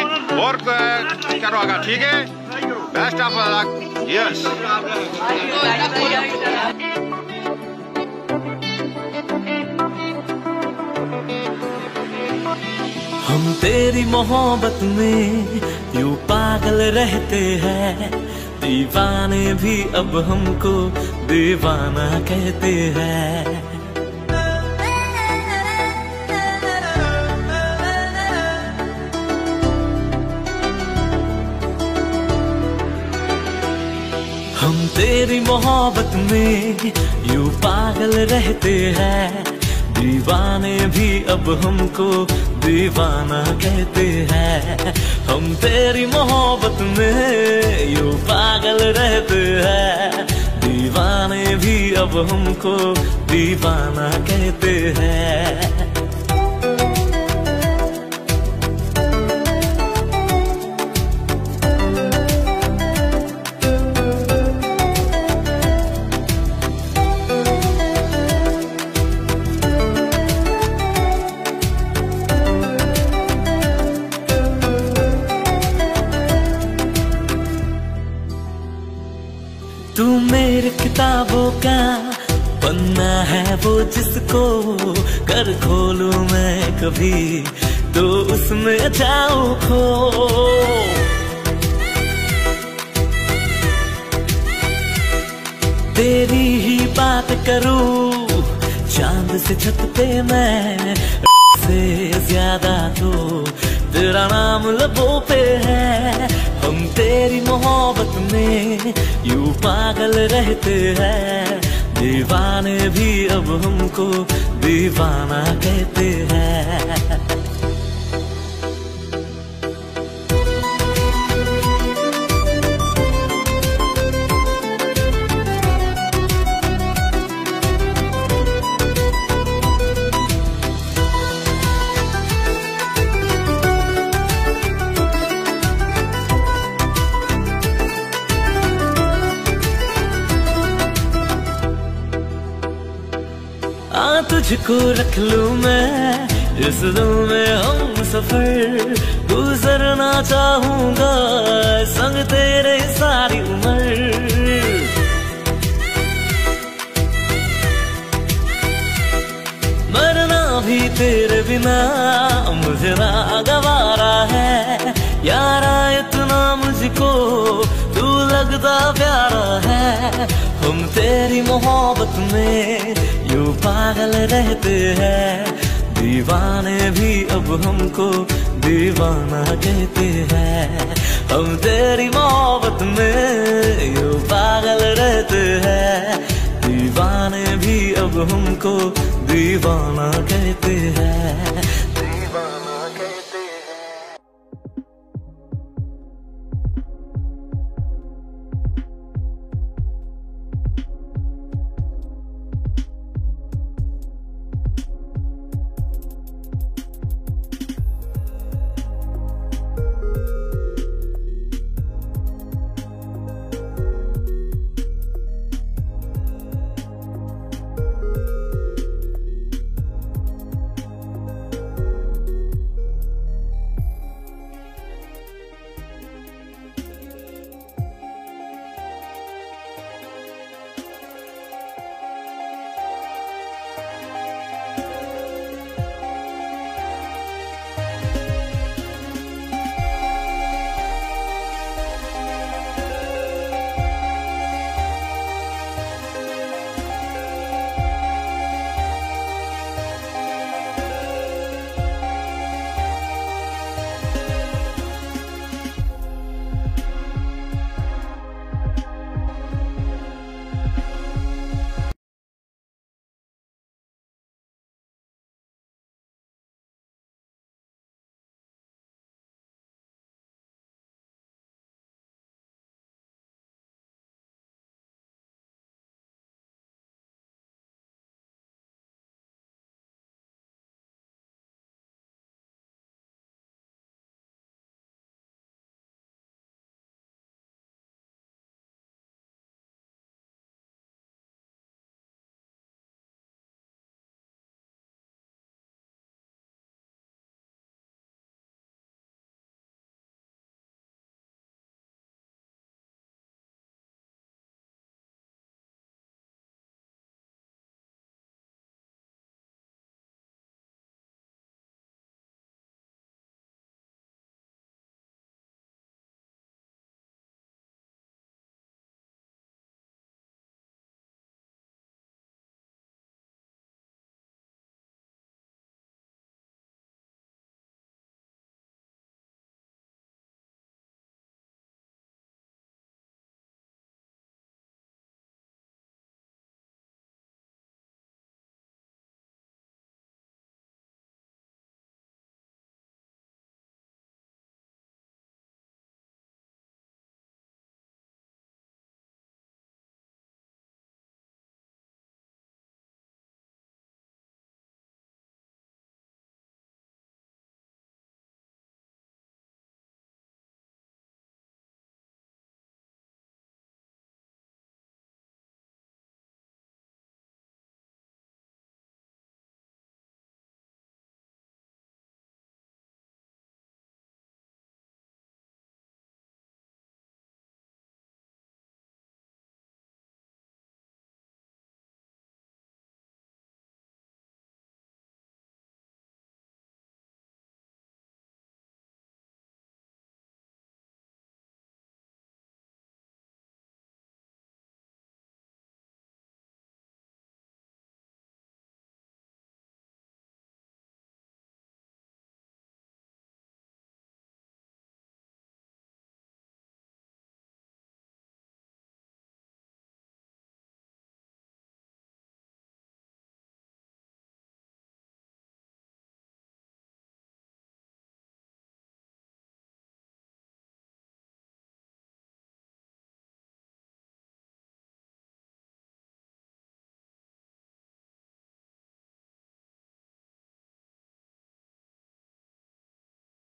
और करो आगे, ठीक है? Best of luck. यस। हम तेरी मोहब्बत में यूं पागल रहते हैं, दीवाने भी अब हमको दीवाना कहते हैं। हम तेरी मोहब्बत में यूं पागल रहते हैं, दीवाने भी अब हमको दीवाना कहते हैं। हम तेरी मोहब्बत में यूं पागल रहते हैं, दीवाने भी अब हमको दीवाना कहते हैं। तू मेरी किताबों का पन्ना है वो जिसको कर खोलूं मैं कभी तो उसमें जाऊं खो। तेरी ही बात करूं चांद से छत पे मैं, से ज्यादा तो तेरा नाम लबों पे है। हम तेरी मोहब्बत में यूं पागल रहते हैं, दीवाने भी अब हमको दीवाना कहते हैं। तुझको रख लूं मैं इस दिल में हम सफर, गुजरना चाहूंगा संग तेरे सारी उम्र। मरना भी तेरे बिना मुझे ना गवारा है, यारा इतना मुझको तू लगता प्यारा है। हम तेरी मोहब्बत में यूं पागल रहते हैं, दीवाने भी अब हमको दीवाना कहते हैं। हम तेरी मोहब्बत में यूं पागल रहते हैं, दीवाने भी अब हमको दीवाना कहते हैं। दीवाना